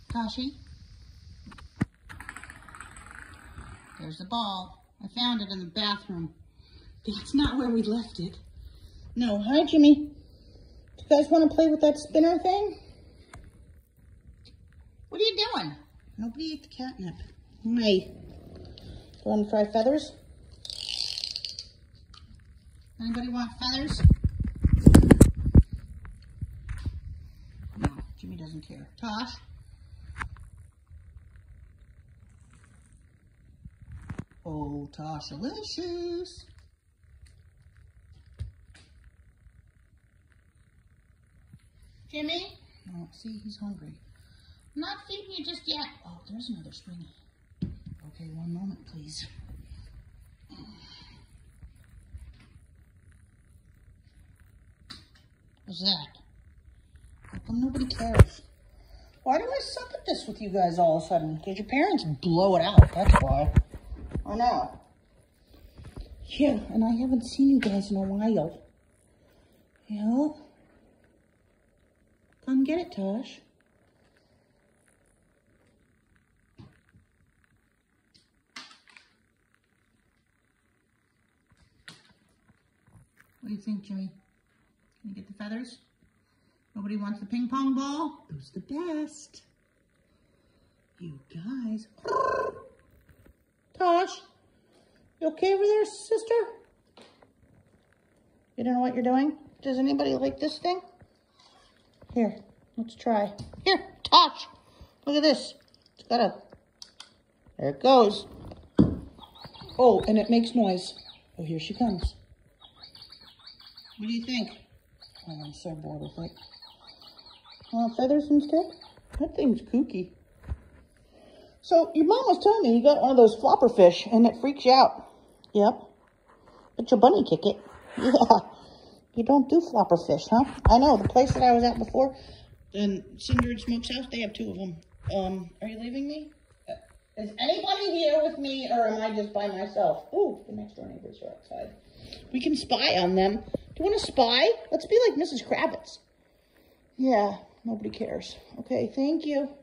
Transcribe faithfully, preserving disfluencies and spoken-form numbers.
Tashi. There's the ball. I found it in the bathroom. That's not where we left it. No, hi Jimmy. Do you guys want to play with that spinner thing? What are you doing? Nobody ate the catnip. Hey. Want to try feathers? Anybody want feathers? No, Jimmy doesn't care. Tosh? Oh, Toshalicious. Jimmy? Oh, see, he's hungry. I'm not feeding you just yet. Oh, there's another springy. Okay, one moment, please. What's that? How come nobody cares? Why do I suck at this with you guys all of a sudden? Did your parents blow it out? That's why. I know. Yeah, and I haven't seen you guys in a while. Yeah. Come get it, Tosh. What do you think, Jimmy? Can you get the feathers? Nobody wants the ping pong ball? Who's the best? You guys. Tosh, you okay over there, sister? You don't know what you're doing? Does anybody like this thing? Here, let's try. Here, Tosh, look at this. It's got a, there it goes. Oh, and it makes noise. Oh, here she comes. What do you think? Oh, I'm so bored with it. Want feathers instead? That thing's kooky. So, your mom was telling me you got one of those flopper fish and it freaks you out. Yep. But your bunny kick it. Yeah. You don't do flopper fish, huh? I know, the place that I was at before, in Cinder and Smoke's house, they have two of them. Um, are you leaving me? Uh, is anybody here with me, or am I just by myself? Ooh, the next door neighbors are outside. We can spy on them. Do you want to spy? Let's be like Missus Kravitz. Yeah, nobody cares. Okay, thank you.